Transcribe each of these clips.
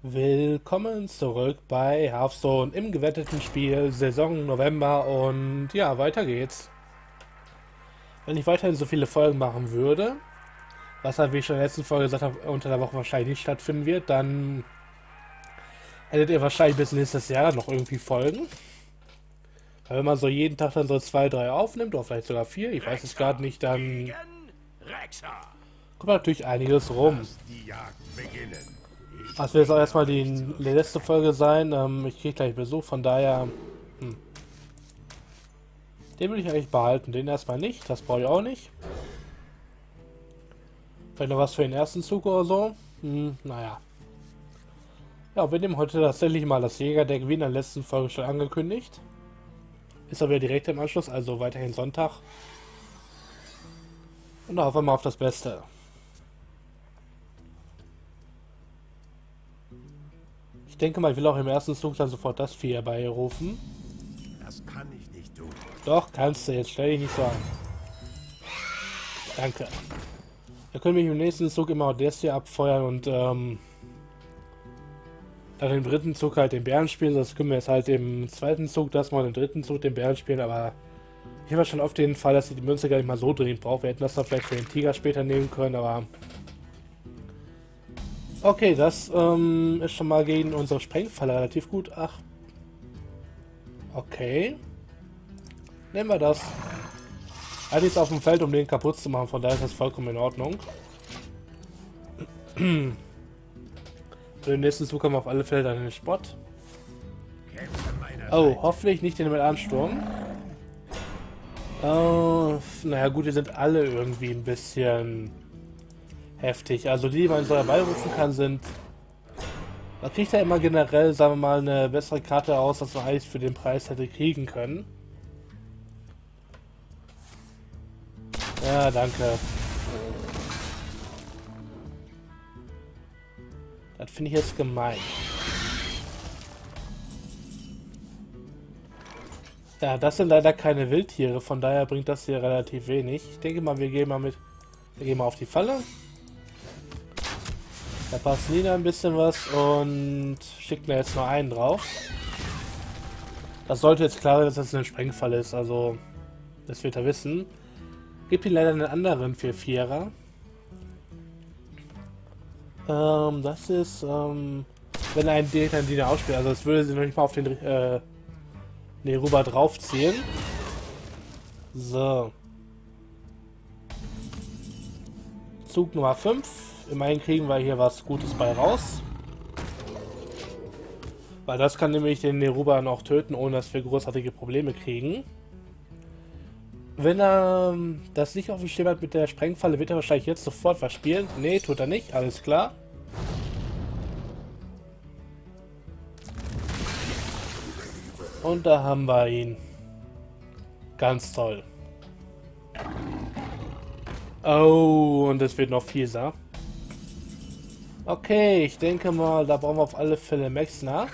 Willkommen zurück bei Hearthstone im gewetteten Spiel Saison November und ja, weiter geht's. Wenn ich weiterhin so viele Folgen machen würde, was halt wie ich schon in der letzten Folge gesagt habe, unter der Woche wahrscheinlich nicht stattfinden wird, dann hättet ihr wahrscheinlich bis nächstes Jahr noch irgendwie Folgen. Weil wenn man so jeden Tag dann so 2, 3 aufnimmt, oder vielleicht sogar 4, ich weiß es gerade nicht, dann kommt natürlich einiges rum. Das wird jetzt auch erstmal die letzte Folge sein. Ich kriege gleich Besuch, von daher... Den will ich eigentlich behalten. Den erstmal nicht. Das brauche ich auch nicht. Vielleicht noch was für den ersten Zug oder so. Naja. Ja, wir nehmen heute tatsächlich mal das Jägerdeck wie in der letzten Folge schon angekündigt. Ist aber direkt im Anschluss, also weiterhin Sonntag. Und da hoffen wir mal auf das Beste. Ich denke mal, ich will auch im ersten Zug dann sofort das Vieh herbeirufen. Das kann ich nicht tun. Doch, kannst du. Jetzt stell dich nicht so an. Danke. Da können wir im nächsten Zug immer auch das hier abfeuern und dann im dritten Zug halt den Bären spielen. Das können wir jetzt halt im zweiten Zug, das mal im dritten Zug den Bären spielen, aber ich habe schon oft den Fall, dass ich die Münze gar nicht mal so dringend brauche. Wir hätten das dann vielleicht für den Tiger später nehmen können, aber... Okay, das ist schon mal gegen unsere Sprengfalle relativ gut. Ach. Okay. Nehmen wir das. Er ist auf dem Feld, um den kaputt zu machen, von daher ist das vollkommen in Ordnung. Für den nächsten Zug haben wir auf alle Fälle dann den Spot. Oh, hoffentlich nicht den mit Ansturm. Naja gut, die sind alle irgendwie ein bisschen heftig. Also die man so herbeirufen kann, sind... Man kriegt ja immer generell, sagen wir mal, eine bessere Karte aus, als man eigentlich für den Preis hätte kriegen können. Ja, danke. Das finde ich jetzt gemein. Ja, das sind leider keine Wildtiere, von daher bringt das hier relativ wenig. Ich denke mal, wir gehen mal auf die Falle. Da passt Nina ein bisschen was und schickt mir jetzt noch einen drauf. Das sollte jetzt klar sein, dass das eine Sprengfalle ist, also das wird er wissen. Gibt ihm leider einen anderen 4-4er. Das ist, wenn ein Diener ausspielt, also das würde sie noch nicht mal auf den Neruba draufziehen. So. Zug Nummer 5. Immerhin kriegen wir hier was Gutes bei raus. Weil das kann nämlich den Neruba noch töten, ohne dass wir großartige Probleme kriegen. Wenn er das nicht auf dem Schirm hat mit der Sprengfalle, wird er wahrscheinlich jetzt sofort was spielen. Nee, tut er nicht, alles klar. Und da haben wir ihn. Ganz toll. Oh, und es wird noch fieser. Okay, ich denke mal, da brauchen wir auf alle Fälle Max nach.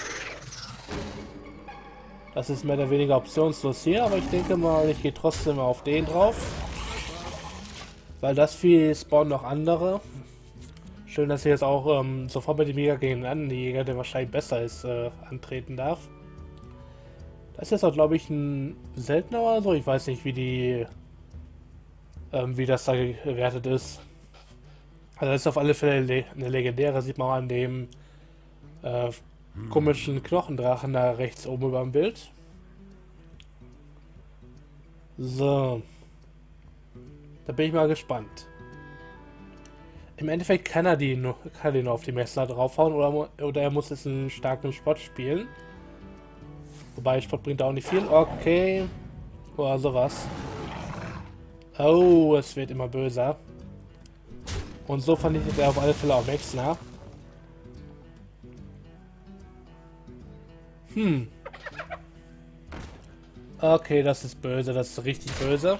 Das ist mehr oder weniger optionslos hier, aber ich denke mal, ich gehe trotzdem auf den drauf. Weil das Vieh spawnen noch andere. Schön, dass ich jetzt auch sofort mit dem Jäger gegen den anderen Jäger, der wahrscheinlich besser ist, antreten darf. Das ist jetzt auch, glaube ich, ein seltener oder so. Ich weiß nicht, wie das da gewertet ist. Also das ist auf alle Fälle eine legendäre, sieht man auch an dem komischen Knochendrachen da rechts oben über dem Bild. So. Da bin ich mal gespannt. Im Endeffekt kann er den nur auf die Messer draufhauen oder er muss jetzt einen starken Spot spielen. Wobei Spot bringt auch nicht viel. Okay. Oder sowas. Oh, es wird immer böser. Und so vernichtet er auf alle Fälle auch Max nach. Okay, das ist böse, das ist richtig böse.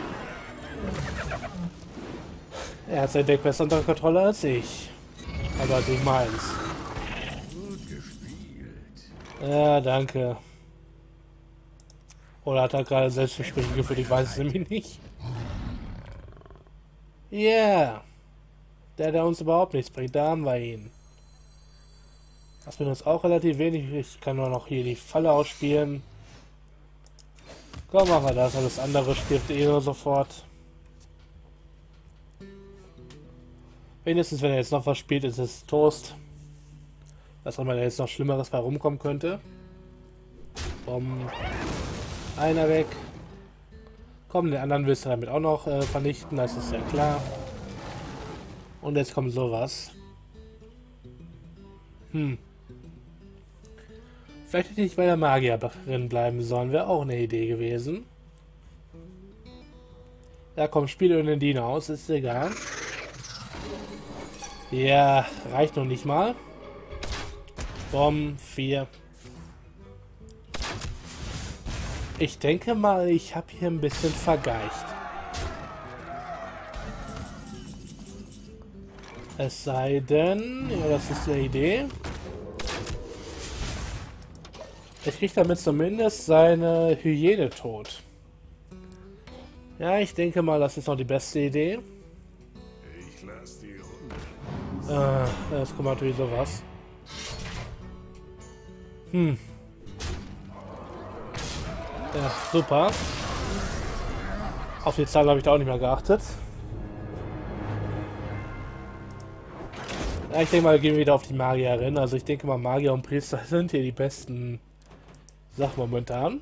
Er hat sein Deck besser unter Kontrolle als ich. Aber du meinst. Gut gespielt. Ja, danke. Oder hat er gerade Selbstgespräche geführt? Ich weiß es nämlich nicht. Ja. Yeah. Der uns überhaupt nichts bringt, da haben wir ihn. Das bringt uns auch relativ wenig. Ich kann nur noch hier die Falle ausspielen. Komm, machen wir das. Alles andere stirbt eh nur sofort. Wenigstens, wenn er jetzt noch was spielt, ist es Toast. Was auch immer da jetzt noch Schlimmeres bei rumkommen könnte. Einer weg. Komm, den anderen willst du damit auch noch vernichten, das ist ja klar. Und jetzt kommt sowas. Vielleicht hätte ich bei der Magierin bleiben sollen, wäre auch eine Idee gewesen. Ja, komm, spiele den Diener aus, ist egal. Ja, reicht noch nicht mal. 4. Ich denke mal, ich habe hier ein bisschen vergeicht. Es sei denn, ja, das ist eine Idee. Ich kriege damit zumindest seine Hyäne tot. Ja, ich denke mal, das ist noch die beste Idee. Ich lass die Runde. Jetzt kommt natürlich sowas. Ja, super. Auf die Zahl habe ich da auch nicht mehr geachtet. Ja, ich denke mal, gehen wir wieder auf die Magierin. Also ich denke mal, Magier und Priester sind hier die besten Sachen momentan.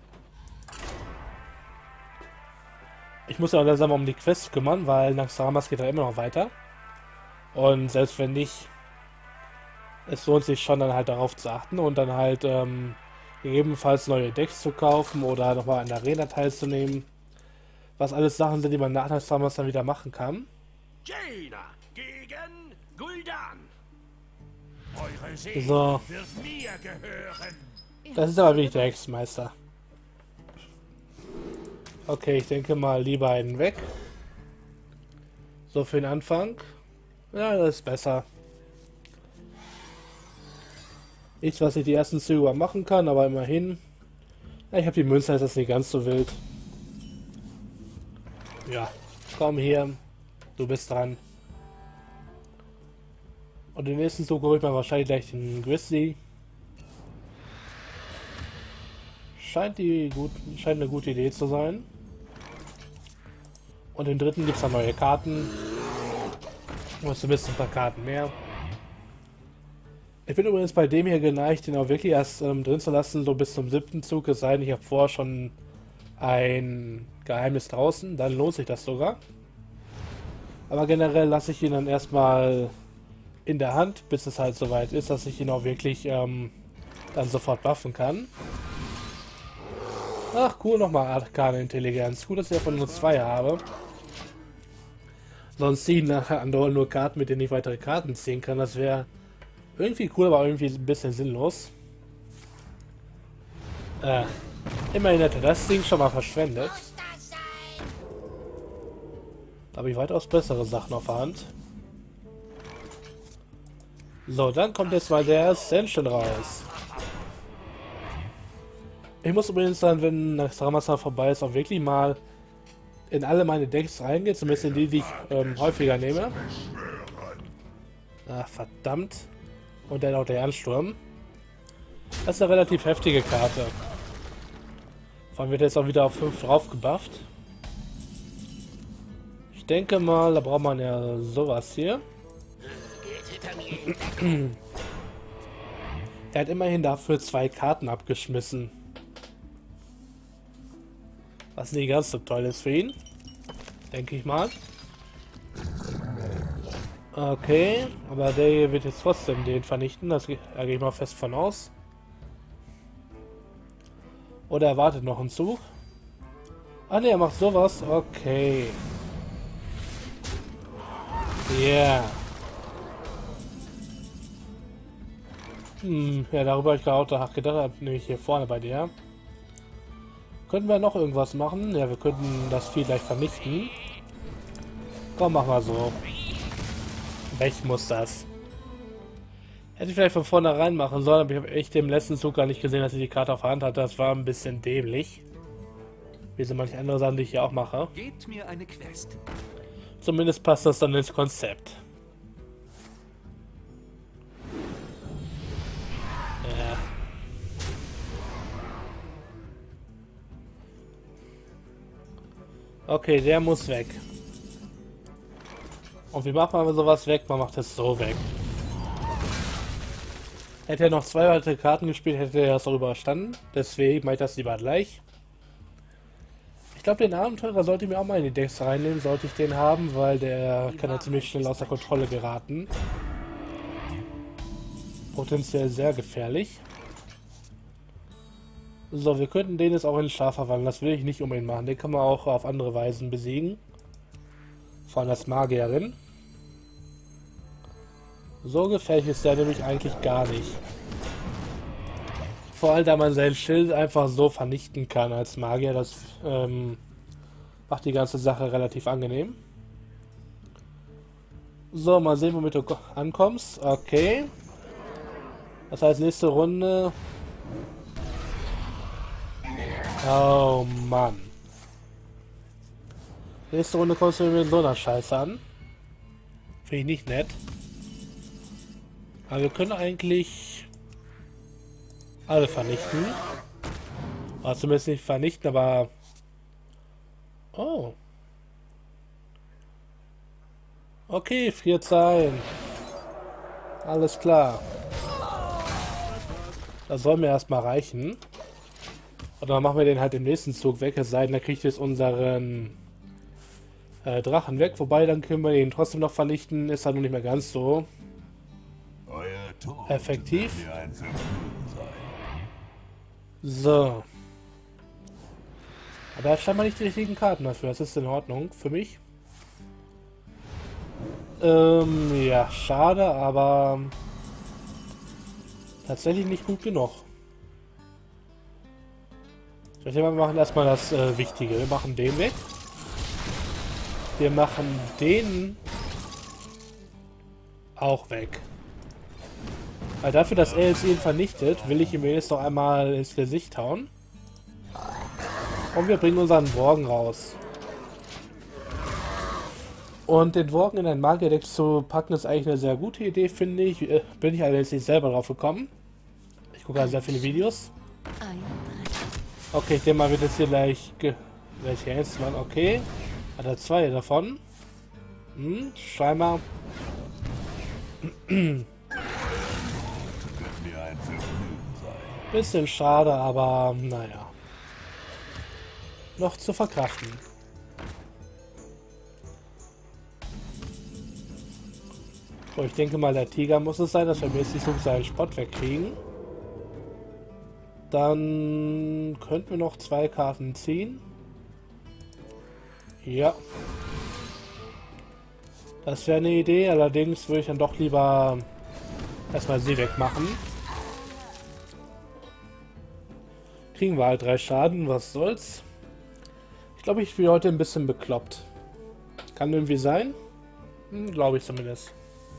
Ich muss ja auch langsam um die Quest kümmern, weil Naxxramas geht ja immer noch weiter. Und selbst wenn nicht, es lohnt sich schon dann halt darauf zu achten und dann halt gegebenenfalls neue Decks zu kaufen oder nochmal an der Arena teilzunehmen. Was alles Sachen sind, die man nach Naxxramas dann wieder machen kann. Jaina gegen Gul'dan. Eure Seele So. wird mir gehören. Das ist aber wirklich der Hexenmeister. Okay, ich denke mal lieber einen weg. So für den Anfang. Ja, das ist besser. Nichts, was ich die ersten Züge machen kann, aber immerhin. Ja, ich habe die Münze, ist das nicht ganz so wild. Ja, komm hier. Du bist dran. Und den nächsten Zug hole ich mal wahrscheinlich gleich den Grizzly. Scheint eine gute Idee zu sein. Und den dritten gibt es dann neue Karten. Und zumindest ein paar Karten mehr. Ich bin übrigens bei dem hier geneigt, den auch wirklich erst drin zu lassen, so bis zum 7. Zug. Es sei denn, ich habe vorher schon ein Geheimnis draußen, dann lohnt sich das sogar. Aber generell lasse ich ihn dann erstmal in der Hand, bis es halt soweit ist, dass ich ihn auch wirklich dann sofort buffen kann. Ach cool, nochmal Arkane Intelligenz. Gut, dass ich davon nur 2 habe. Sonst ziehen nachher andauernd nur Karten, mit denen ich weitere Karten ziehen kann. Das wäre irgendwie cool, aber irgendwie ein bisschen sinnlos. Immerhin hätte das Ding schon mal verschwendet. Da habe ich weitaus bessere Sachen auf der Hand. So, dann kommt jetzt mal der Ascension raus. Ich muss übrigens dann, wenn Naxxramas vorbei ist, auch wirklich mal in alle meine Decks reingehen, zumindest in die, die ich häufiger nehme. Ah, verdammt. Und dann auch der Ansturm. Das ist eine relativ heftige Karte. Vor allem wird jetzt auch wieder auf 5 drauf gebufft. Ich denke mal, da braucht man ja sowas hier. Er hat immerhin dafür 2 Karten abgeschmissen. Was nicht ganz so toll ist für ihn. Denke ich mal. Okay, aber der hier wird jetzt trotzdem den vernichten. Da gehe ich mal fest von aus. Oder er wartet noch einen Zug. Ah ne, er macht sowas. Okay. Ja. Yeah. Ja, darüber habe ich gerade auch gedacht, nämlich hier vorne bei der. Könnten wir noch irgendwas machen? Ja, wir könnten das Vieh gleich vernichten. Komm, mach mal so. Weg muss das. Hätte ich vielleicht von vornherein machen sollen, aber ich habe echt im letzten Zug gar nicht gesehen, dass ich die Karte auf der Hand hatte. Das war ein bisschen dämlich. Wie so manche andere Sachen, die ich hier auch mache. Gebt mir eine Quest. Zumindest passt das dann ins Konzept. Okay, der muss weg. Und wie macht man sowas weg? Man macht es so weg. Hätte er noch 2 weitere Karten gespielt, hätte er das auch überstanden. Deswegen mache ich das lieber gleich. Ich glaube, den Abenteurer sollte ich mir auch mal in die Decks reinnehmen, sollte ich den haben, weil der kann ja ziemlich schnell außer Kontrolle geraten. Potenziell sehr gefährlich. So, wir könnten den jetzt auch in Schaf verwandeln. Das will ich nicht unbedingt machen. Den kann man auch auf andere Weisen besiegen. Vor allem als Magierin. So gefährlich ist der nämlich eigentlich gar nicht. Vor allem, da man sein Schild einfach so vernichten kann als Magier. Das macht die ganze Sache relativ angenehm. So, mal sehen, womit du ankommst. Okay. Das heißt, nächste Runde... Oh Mann. Nächste Runde kommst du mit so einer Scheiße an. Finde ich nicht nett. Aber wir können eigentlich alle vernichten. Oder zumindest nicht vernichten, aber... Oh. Okay, friert sein. Alles klar. Das soll mir erstmal reichen. Und dann machen wir den halt im nächsten Zug weg. Es sei denn, da kriegt jetzt unseren Drachen weg. Wobei, dann können wir ihn trotzdem noch vernichten. Ist halt noch nicht mehr ganz so effektiv. So. Aber er hat scheinbar nicht die richtigen Karten dafür. Das ist in Ordnung für mich. Ja, schade, aber tatsächlich nicht gut genug. Wir machen erstmal das Wichtige. Wir machen den weg. Wir machen den auch weg. Weil dafür, dass er jetzt ihn vernichtet, will ich ihm jetzt noch einmal ins Gesicht hauen. Und wir bringen unseren Worgen raus. Und den Worgen in ein Magierdeck zu packen, ist eigentlich eine sehr gute Idee, finde ich. Bin ich allerdings nicht selber drauf gekommen. Ich gucke also sehr viele Videos. Okay, ich denke mal, wird jetzt hier gleich jetzt machen. Okay. Hat er 2 davon. Scheinbar. Bisschen schade, aber naja. Noch zu verkraften. So, ich denke mal, der Tiger muss es sein, dass wir mäßig so seinen Spott wegkriegen. Dann könnten wir noch 2 Karten ziehen. Ja. Das wäre eine Idee, allerdings würde ich dann doch lieber erstmal sie wegmachen. Kriegen wir halt 3 Schaden, was soll's. Ich glaube, ich bin heute ein bisschen bekloppt. Kann irgendwie sein? Glaube ich zumindest.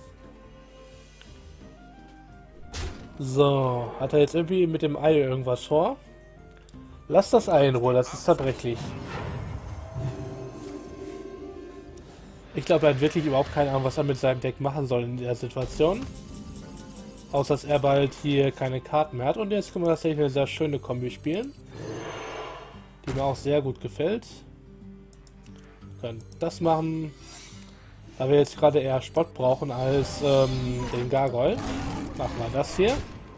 So, hat er jetzt irgendwie mit dem Ei irgendwas vor? Lass das Ei in Ruhe, das ist zerbrechlich. Ich glaube, er hat wirklich überhaupt keine Ahnung, was er mit seinem Deck machen soll in der Situation. Außer, dass er bald hier keine Karten mehr hat. Und jetzt können wir tatsächlich eine sehr schöne Kombi spielen. Die mir auch sehr gut gefällt. Wir können das machen. Da wir jetzt gerade eher Spott brauchen als den Gargoyle. Machen wir das hier.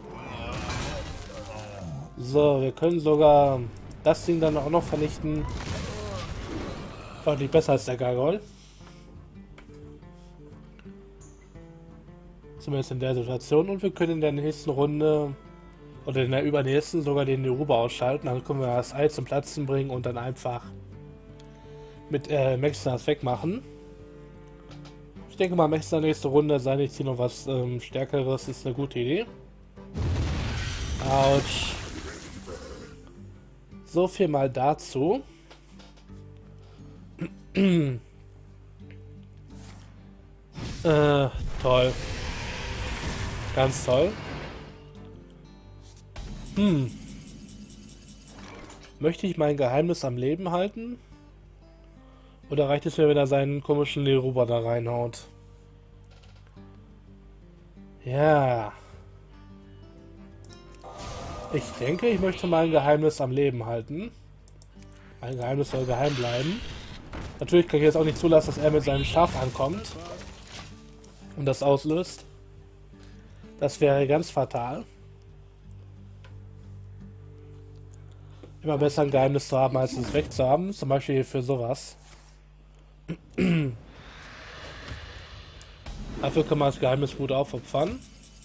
So, wir können sogar das Ding dann auch noch vernichten. Deutlich besser als der Gargoyle. Zumindest in der Situation. Und wir können in der nächsten Runde oder in der übernächsten sogar den Neruba ausschalten. Dann können wir das Ei zum Platzen bringen und dann einfach mit Mexnas wegmachen. Ich denke mal, Mexnas nächste Runde, sei nicht hier noch was Stärkeres, ist eine gute Idee. Autsch. So viel mal dazu. Toll. Ganz toll. Möchte ich mein Geheimnis am Leben halten? Oder reicht es mir, wenn er seinen komischen Neruba da reinhaut? Ja. Ich denke, ich möchte mein Geheimnis am Leben halten. Mein Geheimnis soll geheim bleiben. Natürlich kann ich jetzt auch nicht zulassen, dass er mit seinem Schaf ankommt und das auslöst. Das wäre ganz fatal. Immer besser ein Geheimnis zu haben, als es wegzuhaben. Zum Beispiel für sowas. Dafür kann man das Geheimnis gut aufopfern.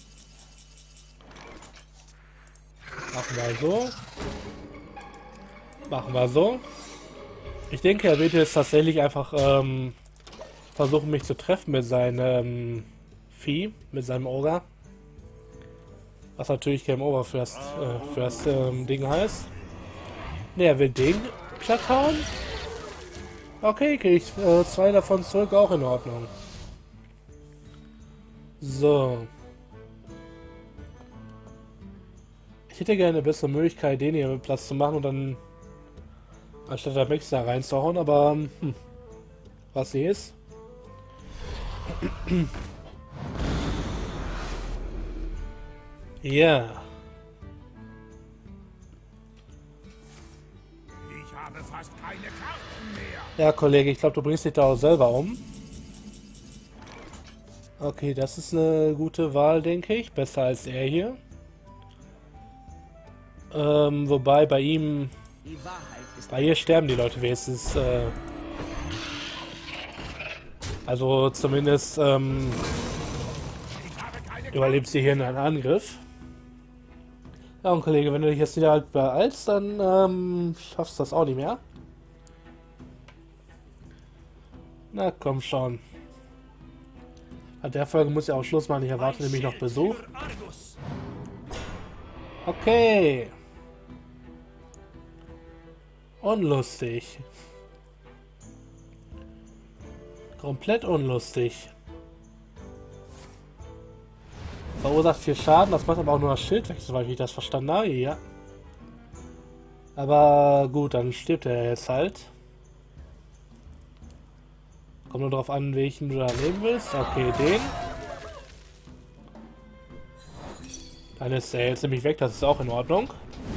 Machen wir so. Machen wir so. Ich denke, er wird jetzt tatsächlich einfach versuchen, mich zu treffen mit seinem Vieh, mit seinem Ogre. Was natürlich Game Over für das Ding heißt. Ne, er will den platt hauen. Okay, kriege ich 2 davon zurück, auch in Ordnung. So. Ich hätte gerne eine bessere Möglichkeit, den hier mit Platz zu machen und dann anstatt der Max da reinzuhauen, aber was hier ist. Ja. Ich habe fast keine Karten mehr. Ja, Kollege, ich glaube, du bringst dich da auch selber um. Okay, das ist eine gute Wahl, denke ich. Besser als er hier. Wobei bei ihm... Bei ihr sterben die Leute wenigstens. Also zumindest überlebt sie hier in einem Angriff. Ja, und Kollege, wenn du dich jetzt wieder halt beeilst, dann schaffst du das auch nicht mehr. Na komm schon. An der Folge muss ja auch Schluss machen. Ich erwarte nämlich noch Besuch. Okay. Unlustig. Komplett unlustig. Verursacht 4 Schaden, das macht aber auch nur das Schild weg, soweit ich das verstanden habe. Ja. Aber gut, dann stirbt er jetzt halt. Kommt nur darauf an, welchen du da nehmen willst. Okay, den. Dann ist er jetzt nämlich weg, das ist auch in Ordnung.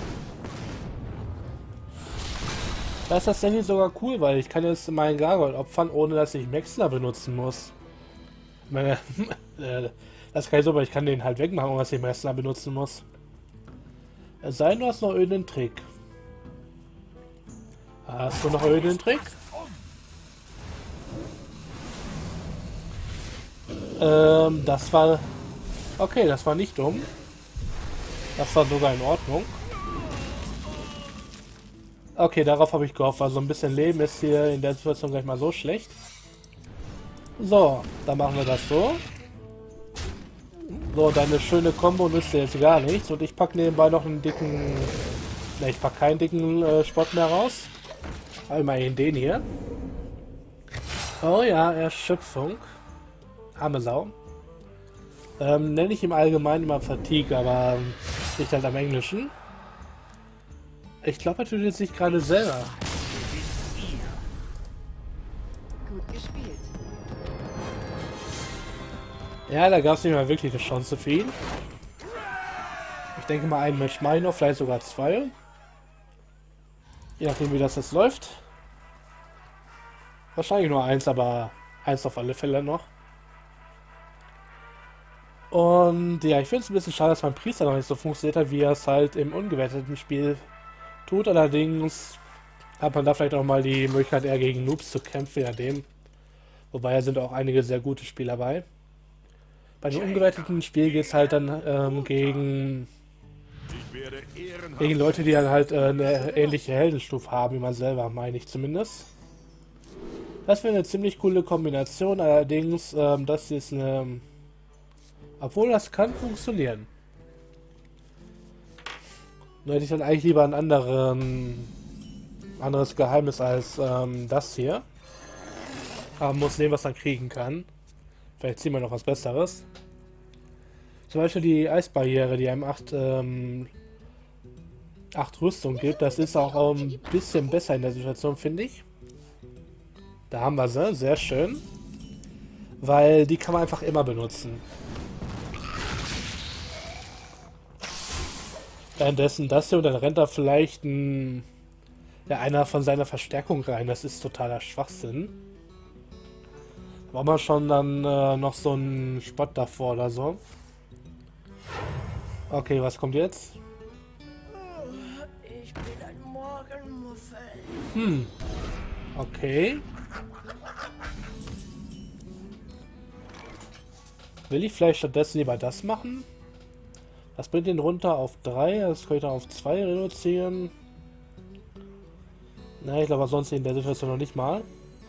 Da ist das Handy sogar cool, weil ich kann jetzt meinen Gargoyle opfern, ohne dass ich Maxler benutzen muss. Ich meine, das kann ich so, aber ich kann den halt wegmachen, ohne dass ich Maxler benutzen muss. Es sei denn, du hast noch irgendeinen Trick. Hast du noch irgendeinen Trick? Das war... Okay, das war nicht dumm. Das war sogar in Ordnung. Okay, darauf habe ich gehofft, weil so ein bisschen Leben ist hier in der Situation gleich mal so schlecht. So, dann machen wir das so. So, deine schöne Combo nützt dir jetzt gar nichts. Und ich packe nebenbei noch einen dicken... Ne, ich packe keinen dicken Spot mehr raus. Immerhin den hier. Oh ja, Erschöpfung. Arme Sau. Nenne ich im Allgemeinen immer Fatigue, aber nicht halt am Englischen. Ich glaube, er tötet sich gerade selber. Gut gespielt. Ja, da gab es nicht mal wirklich eine Chance für ihn. Ich denke mal, ein Match mache ich noch, vielleicht sogar 2. Je nachdem, wie das jetzt läuft. Wahrscheinlich nur 1, aber 1 auf alle Fälle noch. Und ja, ich finde es ein bisschen schade, dass mein Priester noch nicht so funktioniert hat, wie er es halt im ungewerteten Spiel tut. Allerdings hat man da vielleicht auch mal die Möglichkeit, eher gegen Noobs zu kämpfen, ja dem. Wobei da sind auch einige sehr gute Spieler dabei. Bei dem ungewerteten Spiel geht es halt dann gegen Leute, die dann halt eine ähnliche Heldenstufe haben, wie man selber, meine ich zumindest. Das wäre eine ziemlich coole Kombination, allerdings das ist eine... Obwohl, das kann funktionieren. Nur hätte ich dann eigentlich lieber ein anderes Geheimnis als das hier. Aber man muss sehen, was man kriegen kann. Vielleicht ziehen wir noch was Besseres. Zum Beispiel die Eisbarriere, die einem 8 Rüstung gibt. Das ist auch ein bisschen besser in der Situation, finde ich. Da haben wir sie, sehr schön. Weil die kann man einfach immer benutzen. Währenddessen das hier und dann rennt da vielleicht ein ja, einer von seiner Verstärkung rein. Das ist totaler Schwachsinn. Da braucht man schon dann noch so einen Spott davor oder so. Okay, was kommt jetzt? Ich bin ein Morgenmuffel. Okay. Will ich vielleicht stattdessen lieber das machen? Das bringt den runter auf 3, das kann ich dann auf 2 reduzieren. Na, ich glaube sonst in der Situation noch nicht mal.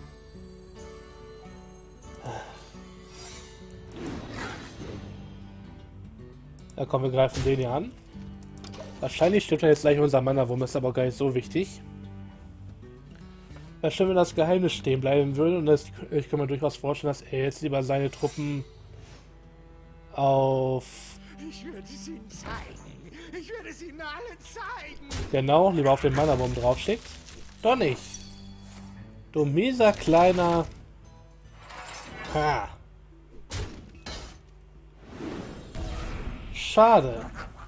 Ja komm, wir greifen den hier an. Wahrscheinlich stirbt jetzt gleich unser Mana-Wurm, ist aber gar nicht so wichtig. Wäre schön, wenn das Geheimnis stehen bleiben würde und ich kann mir durchaus vorstellen, dass er jetzt lieber seine Truppen auf... Ich werde es ihnen zeigen. Ich werde es ihnen allen zeigen. Genau, lieber auf den Mana-Wurm draufschickt. Doch nicht. Du mieser kleiner... Ha. Schade.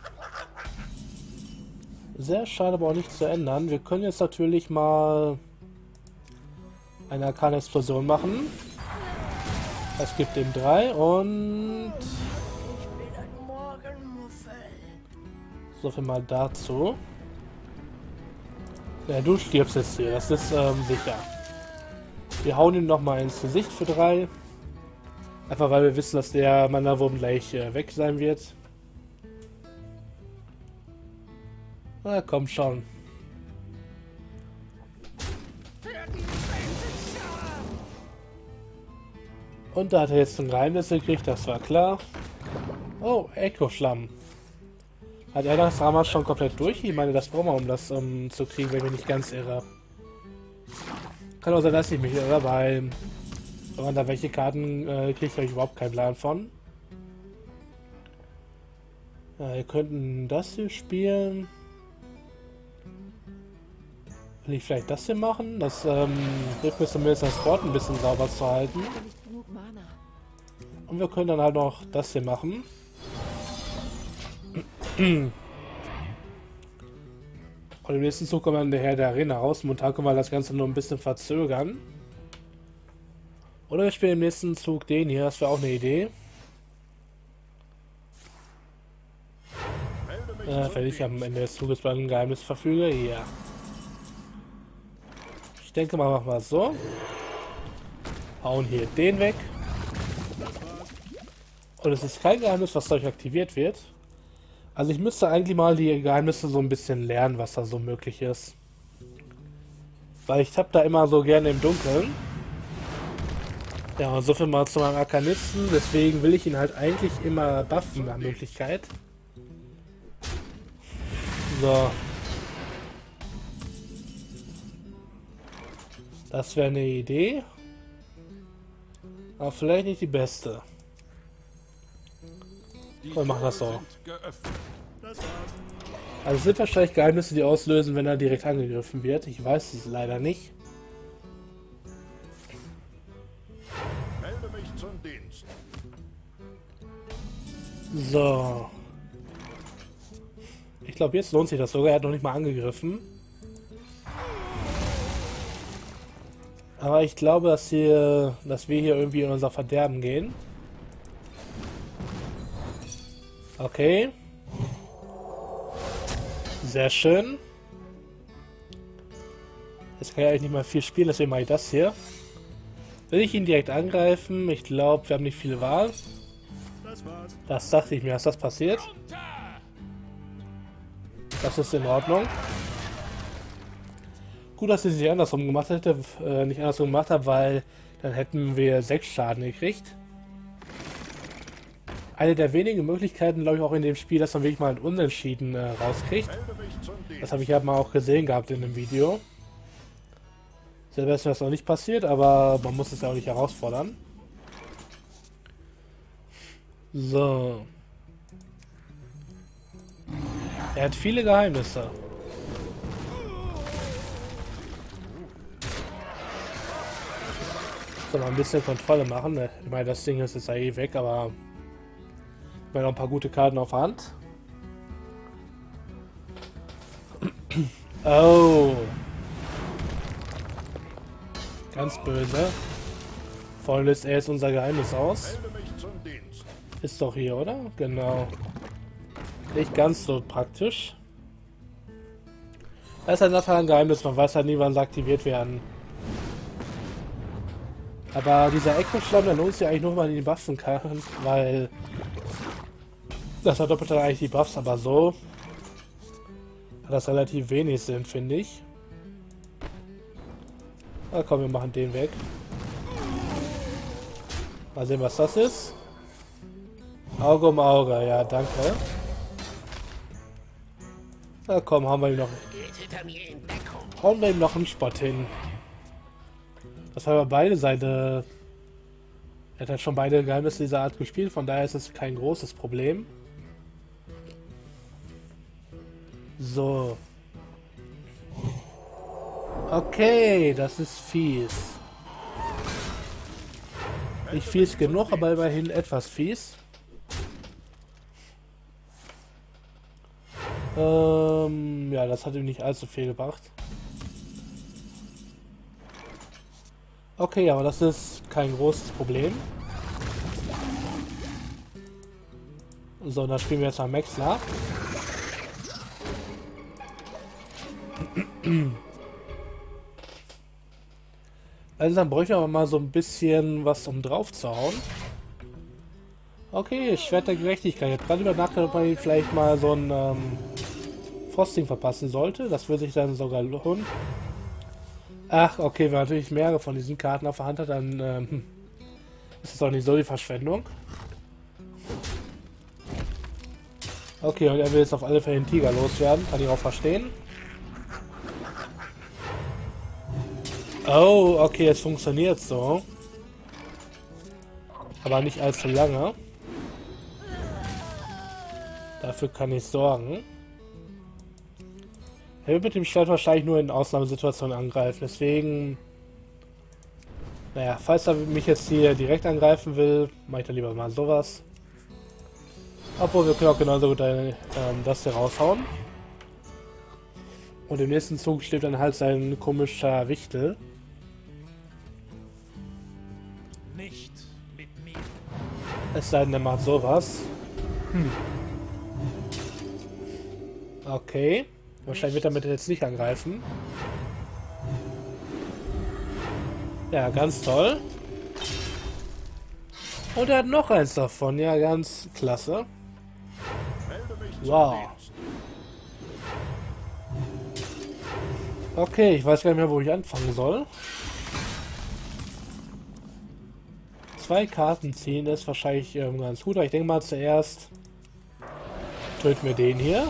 Sehr schade, aber auch nicht zu ändern. Wir können jetzt natürlich mal eine Arkane-Explosion machen. Es gibt ihm 3 und... Ich bin ein Morgenmuffel. So viel mal dazu. Ja, du stirbst jetzt hier, das ist sicher. Wir hauen ihm nochmal ins Gesicht für 3. Einfach weil wir wissen, dass der Mana-Wurm gleich weg sein wird. Na komm schon. Und da hat er jetzt ein Geheimnis gekriegt, das war klar. Oh, Echo-Schlamm. Hat er das damals schon komplett durch? Ich meine, das brauchen wir, um das zu kriegen, wenn ich mich nicht ganz irre. Kann auch sein, dass ich mich irre, weil wenn man da welche Karten kriegt, habe ich überhaupt keinen Plan von. Ja, wir könnten das hier spielen. Will ich vielleicht das hier machen? Das hilft mir zumindest das Board ein bisschen sauber zu halten. Nicht genug Mana. Und wir können dann halt noch das hier machen. Und im nächsten Zug kommen wir dann der Herr der Arena raus. Momentan können wir das Ganze nur ein bisschen verzögern. Oder wir spielen im nächsten Zug den hier, das wäre auch eine Idee. Wenn ich am Ende des Zuges bei einem Geheimnis verfüge, ja. Ich denke mal, machen wir es so. Hauen hier den weg. Und es ist kein Geheimnis, was dadurch aktiviert wird. Also ich müsste eigentlich mal die Geheimnisse so ein bisschen lernen, was da so möglich ist. Weil ich tapp da immer so gerne im Dunkeln. Ja, und so viel mal zu meinem Arkanisten. Deswegen will ich ihn halt eigentlich immer buffen nach Möglichkeit. So. Das wäre eine Idee. Aber vielleicht nicht die beste. Wir machen das so. Also es sind wahrscheinlich Geheimnisse, die auslösen, wenn er direkt angegriffen wird. Ich weiß es leider nicht. Melde mich zum Dienst. So. Ich glaube, jetzt lohnt sich das sogar. Er hat noch nicht mal angegriffen. Aber ich glaube, dass wir hier irgendwie in unser Verderben gehen. Okay. Sehr schön. Jetzt kann ich eigentlich nicht mal viel spielen, deswegen mache ich das hier. Will ich ihn direkt angreifen? Ich glaube, wir haben nicht viel Wahl. Das dachte ich mir, dass das passiert. Das ist in Ordnung. Gut, dass ich es nicht andersrum gemacht hätte, nicht andersrum gemacht habe, weil dann hätten wir 6 Schaden gekriegt. Eine der wenigen Möglichkeiten, glaube ich, auch in dem Spiel, dass man wirklich mal ein Unentschieden rauskriegt. Das habe ich ja mal auch gesehen gehabt in dem Video. Selber ist mir das noch nicht passiert, aber man muss es ja auch nicht herausfordern. So. Er hat viele Geheimnisse. So, mal ein bisschen Kontrolle machen. Ich meine, das Ding ist jetzt ja eh weg, aber wir haben noch ein paar gute Karten auf der Hand. Oh. Ganz böse. Vorhin löst er jetzt unser Geheimnis aus. Ist doch hier, oder? Genau. Nicht ganz so praktisch. Das ist halt nachher ein Geheimnis, man weiß halt nie, wann sie aktiviert werden. Aber dieser Echo-Schlamm, der lohnt sich ja eigentlich nur, wenn man ihn buffen kann, weil das verdoppelt dann eigentlich die Buffs, aber so hat das relativ wenig Sinn, finde ich. Na komm, wir machen den weg. Mal sehen, was das ist. Auge um Auge, ja, danke. Na komm, hauen wir ihm noch einen Spot hin. Das haben wir beide seine... Er hat schon beide Geheimnisse dieser Art gespielt, von daher ist es kein großes Problem. So. Okay, das ist fies. Nicht fies genug, aber immerhin etwas fies. Ja, das hat ihm nicht allzu viel gebracht. Okay, aber das ist kein großes Problem. So, dann spielen wir jetzt mal Maxler. Also dann bräuchten wir aber mal so ein bisschen was, um drauf zu hauen. Okay, Schwert der Gerechtigkeit. Ich habe gerade über nachgedacht, ob man vielleicht mal so ein Frosting verpassen sollte. Das würde sich dann sogar lohnen. Ach, okay, wenn man natürlich mehrere von diesen Karten auf der Hand hat, dann ist das auch nicht so die Verschwendung. Okay, und er will jetzt auf alle Fälle den Tiger loswerden. Kann ich auch verstehen. Oh, okay, es funktioniert so. Aber nicht allzu lange. Dafür kann ich sorgen. Er wird mit dem Schwert wahrscheinlich nur in Ausnahmesituationen angreifen. Deswegen... Naja, falls er mich jetzt hier direkt angreifen will, mache ich dann lieber mal sowas. Obwohl, wir können auch genauso gut das hier raushauen. Und im nächsten Zug steht dann halt sein komischer Wichtel. Nicht mit mir. Es sei denn, der macht sowas. Okay. Wahrscheinlich wird er damit jetzt nicht angreifen. Ja, ganz toll. Und er hat noch eins davon. Ja, ganz klasse. Wow. Okay, ich weiß gar nicht mehr, wo ich anfangen soll. 2 Karten ziehen ist wahrscheinlich ganz gut. Aber ich denke mal zuerst töten wir den hier.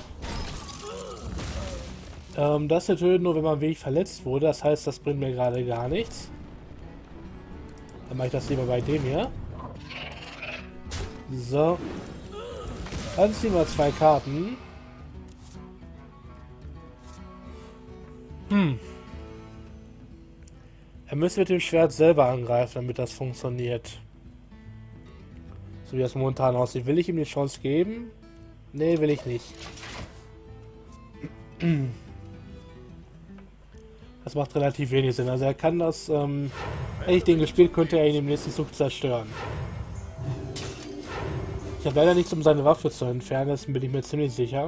Das hier töten nur, wenn man wirklich verletzt wurde. Das heißt, das bringt mir gerade gar nichts. Dann mache ich das lieber bei dem hier. So. Dann ziehen wir 2 Karten. Er müsste mit dem Schwert selber angreifen, damit das funktioniert. So wie das momentan aussieht. Will ich ihm die Chance geben? Nee, will ich nicht. Das macht relativ wenig Sinn. Also er kann das, hätte ich den gespielt, könnte er ihn im nächsten Zug zerstören. Ich habe leider nichts, um seine Waffe zu entfernen, das bin ich mir ziemlich sicher.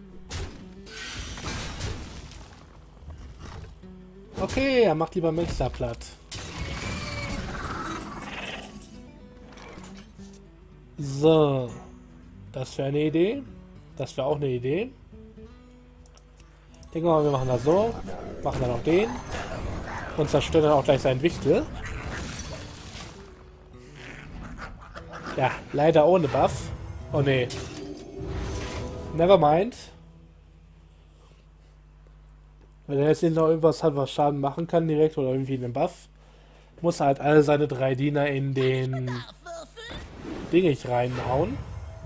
Okay, er macht lieber Mixer platt. So. Das wäre eine Idee. Das wäre auch eine Idee. Ich denke mal, wir machen das so. Machen dann auch den. Und zerstören dann auch gleich seinen Wichtel. Ja, leider ohne Buff. Oh ne. Never mind. Wenn er jetzt noch irgendwas hat, was Schaden machen kann direkt oder irgendwie einen Buff, muss er halt alle seine 3 Diener in den Dingich reinhauen.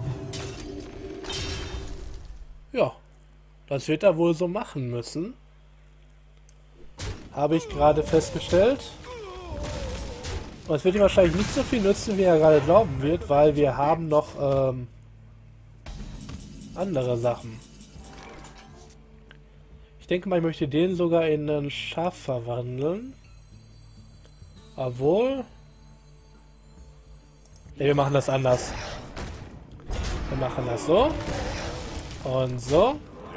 Ja, das wird er wohl so machen müssen. Habe ich gerade festgestellt. Und es wird ihm wahrscheinlich nicht so viel nützen, wie er gerade glauben wird, weil wir haben noch andere Sachen. Ich denke mal, ich möchte den sogar in ein Schaf verwandeln. Obwohl... Ne, wir machen das anders. Wir machen das so. Und so.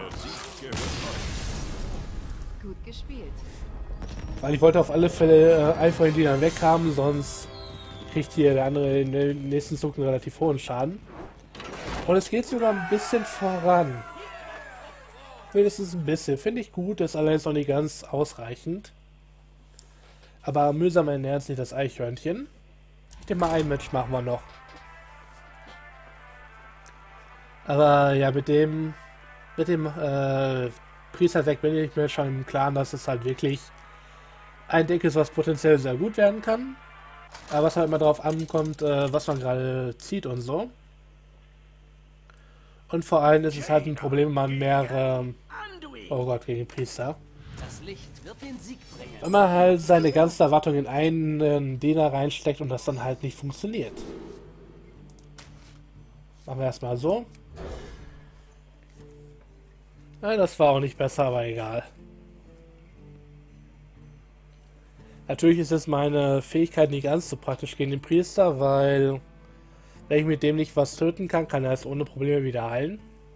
Gut gespielt. Weil ich wollte auf alle Fälle einfach die dann weg haben, sonst kriegt hier der andere in den nächsten Zug einen relativ hohen Schaden. Und es geht sogar ein bisschen voran. Wenigstens ein bisschen. Finde ich gut, ist allerdings noch nicht ganz ausreichend. Aber mühsam ernährt sich das Eichhörnchen. Ich denke mal, ein Match machen wir noch. Aber ja, mit dem Priester weg bin ich mir schon im Klaren, dass es halt wirklich ein Deck ist, was potenziell sehr gut werden kann. Aber was halt immer darauf ankommt, was man gerade zieht und so. Und vor allem ist es halt ein Problem, wenn man mehrere... Oh Gott, gegen den Priester. Das Licht wird den Sieg bringen. Wenn man halt seine ganze Erwartung in einen Diener reinsteckt und das dann halt nicht funktioniert. Machen wir erstmal so. Ja, das war auch nicht besser, aber egal. Natürlich ist es meine Fähigkeit nicht ganz so praktisch gegen den Priester, weil wenn ich mit dem nicht was töten kann, kann er es ohne Probleme wieder heilen.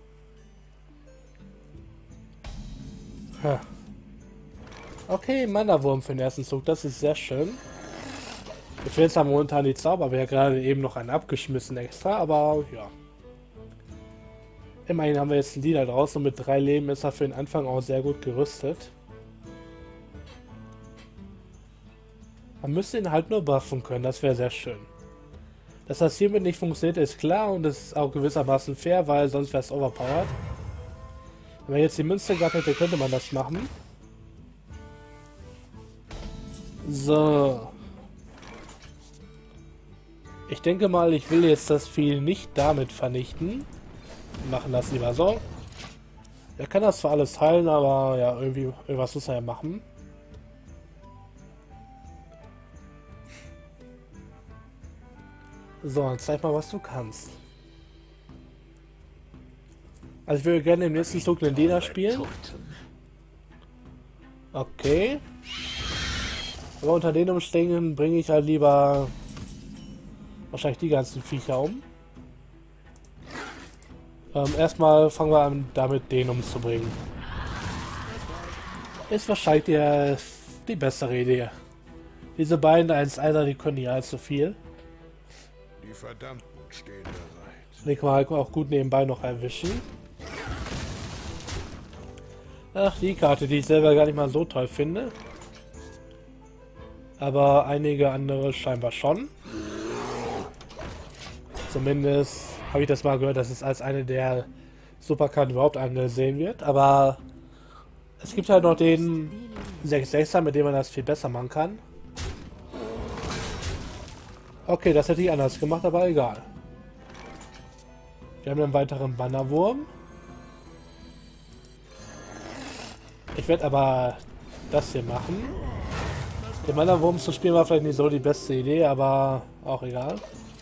Okay, Mana-Wurm für den ersten Zug, das ist sehr schön. Mir fehlen zwar momentan die Zauber, aber ja gerade eben noch einen abgeschmissen extra, aber ja. Immerhin haben wir jetzt einen Diener draußen und mit 3 Leben ist er für den Anfang auch sehr gut gerüstet. Man müsste ihn halt nur buffen können, das wäre sehr schön. Dass das hiermit nicht funktioniert, ist klar und es ist auch gewissermaßen fair, weil sonst wäre es overpowered. Wenn man jetzt die Münze gehabt hätte, könnte man das machen. So. Ich denke mal, ich will jetzt das Vieh nicht damit vernichten. Wir machen das lieber so. Er kann das zwar alles heilen, aber ja, irgendwas muss er ja machen. So, dann zeig mal, was du kannst. Also ich würde gerne im nächsten Zug den Diener spielen. Okay. Aber unter den Umständen bringe ich halt lieber wahrscheinlich die ganzen Viecher um. Erstmal fangen wir an, damit den umzubringen. Ist wahrscheinlich die bessere Idee. Diese beiden 1-1er, die können nicht allzu viel. Die Verdammten stehen bereit. Den kann man halt auch gut nebenbei noch erwischen. Ach, die Karte, die ich selber gar nicht mal so toll finde. Aber einige andere scheinbar schon. Zumindest habe ich das mal gehört, dass es als eine der Superkarten überhaupt angesehen wird. Aber es gibt halt noch den 6-6er, mit dem man das viel besser machen kann. Okay, das hätte ich anders gemacht, aber egal. Wir haben einen weiteren Bannerwurm. Ich werde aber das hier machen. Den Bannerwurm zu spielen war vielleicht nicht so die beste Idee, aber auch egal.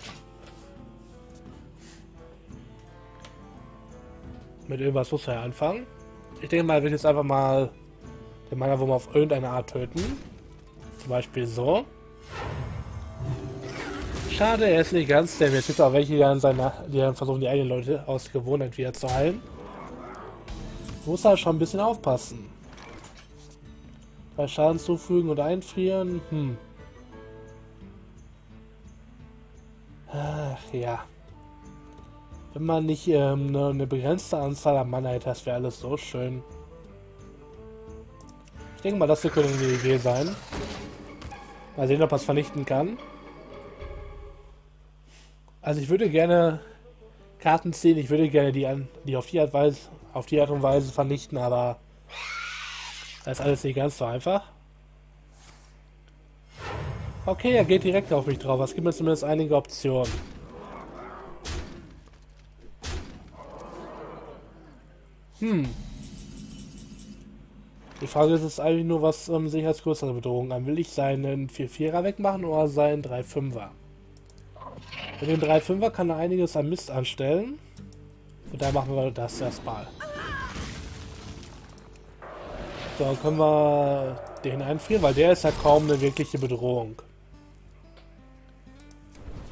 Mit irgendwas muss er ja anfangen. Ich denke mal, ich will jetzt einfach mal den Bannerwurm auf irgendeine Art töten. Zum Beispiel so. Schade, er ist nicht ganz, denn es gibt auch welche, die dann versuchen, die eigenen Leute aus Gewohnheit wieder zu heilen. Muss halt schon ein bisschen aufpassen. Bei Schaden zufügen und einfrieren, Ach, ja. Wenn man nicht eine begrenzte Anzahl an Mana hätte, das wäre alles so schön. Ich denke mal, das hier könnte eine Idee sein. Mal sehen, ob er es vernichten kann. Also ich würde gerne Karten ziehen, ich würde gerne die auf die Art und Weise vernichten, aber das ist alles nicht ganz so einfach. Okay, er geht direkt auf mich drauf. Es gibt mir zumindest einige Optionen. Die Frage ist jetzt eigentlich nur, was sich als größere Bedrohung an. Will ich seinen 4-4er wegmachen oder seinen 3-5er? Mit dem 3-5er kann er einiges an Mist anstellen. Und da machen wir das erstmal. So, dann können wir den einfrieren, weil der ist ja kaum eine wirkliche Bedrohung.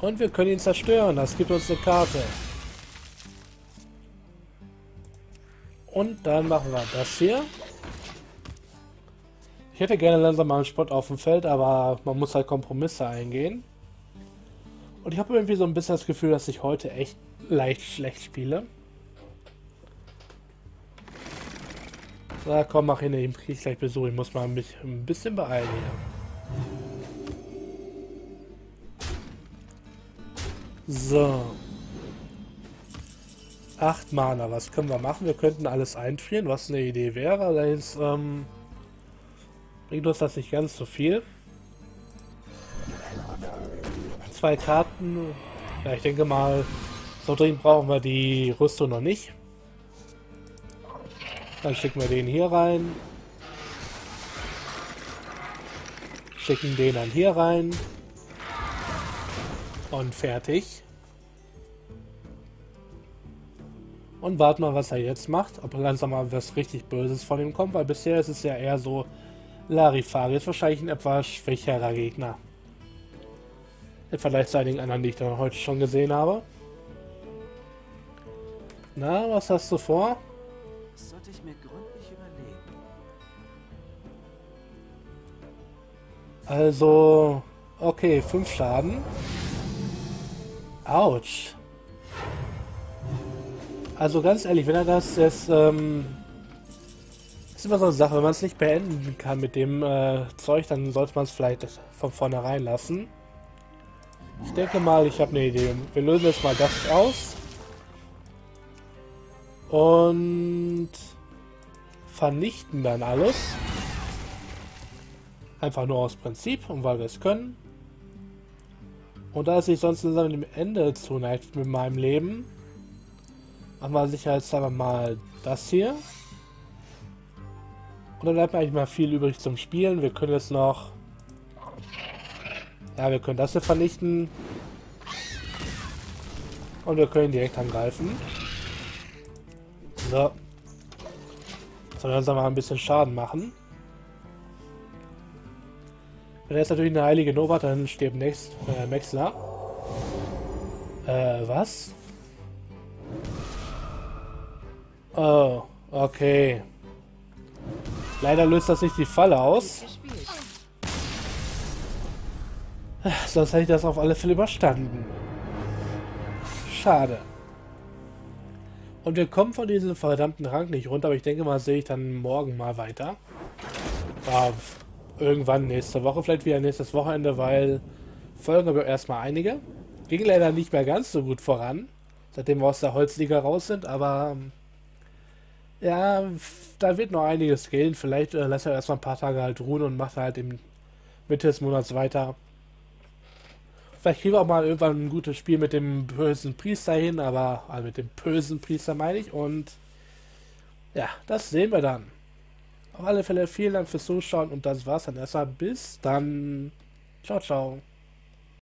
Und wir können ihn zerstören. Das gibt uns eine Karte. Und dann machen wir das hier. Ich hätte gerne langsam mal einen Spot auf dem Feld, aber man muss halt Kompromisse eingehen. Und ich habe irgendwie so ein bisschen das Gefühl, dass ich heute echt leicht schlecht spiele. Na komm, mach hin, ich krieg gleich Besuch. Ich muss mal mich ein bisschen beeilen hier. So. 8 Mana, was können wir machen? Wir könnten alles einfrieren, was eine Idee wäre. Allerdings bringt uns das nicht ganz so viel. 2 Karten. Ja, ich denke mal, so dringend brauchen wir die Rüstung noch nicht. Dann schicken wir den hier rein. Schicken den dann hier rein. Und fertig. Und warten mal, was er jetzt macht. Ob langsam mal was richtig Böses von ihm kommt, weil bisher ist es ja eher so Larifari. Ist wahrscheinlich ein etwas schwächerer Gegner. Im Vergleich zu einigen anderen, die ich dann heute schon gesehen habe. Na, was hast du vor? Das sollte ich mir gründlich überlegen. Also, okay, 5 Schaden. Autsch. Also ganz ehrlich, wenn er das jetzt, ist immer so eine Sache, wenn man es nicht beenden kann mit dem Zeug, dann sollte man es vielleicht von vornherein lassen. Ich denke mal, ich habe eine Idee. Wir lösen jetzt mal das aus. Und vernichten dann alles. Einfach nur aus Prinzip und weil wir es können. Und da es sich sonst langsam dem Ende zuneigt mit meinem Leben, machen wir sicherheitshalber mal das hier. Und dann bleibt eigentlich mal viel übrig zum Spielen. Wir können jetzt noch... Ja, wir können das hier vernichten. Und wir können direkt angreifen. So. Sollen wir uns mal ein bisschen Schaden machen. Wenn er jetzt natürlich eine heilige Nova hat, dann stirbt Mexler. Was? Oh, okay. Leider löst das nicht die Falle aus. Sonst hätte ich das auf alle Fälle überstanden. Schade. Und wir kommen von diesem verdammten Rang nicht runter, aber ich denke mal, sehe ich dann morgen mal weiter. Irgendwann nächste Woche, vielleicht wieder nächstes Wochenende, weil Folgen aber erstmal einige. Ging leider nicht mehr ganz so gut voran, seitdem wir aus der Holzliga raus sind, aber ja, da wird noch einiges gehen. Vielleicht lässt er erstmal ein paar Tage halt ruhen und macht halt im Mitte des Monats weiter. Vielleicht kriegen wir auch mal irgendwann ein gutes Spiel mit dem bösen Priester hin, aber also mit dem bösen Priester meine ich. Und ja, das sehen wir dann. Auf alle Fälle vielen Dank fürs Zuschauen und das war's dann erstmal. Bis dann. Ciao, ciao.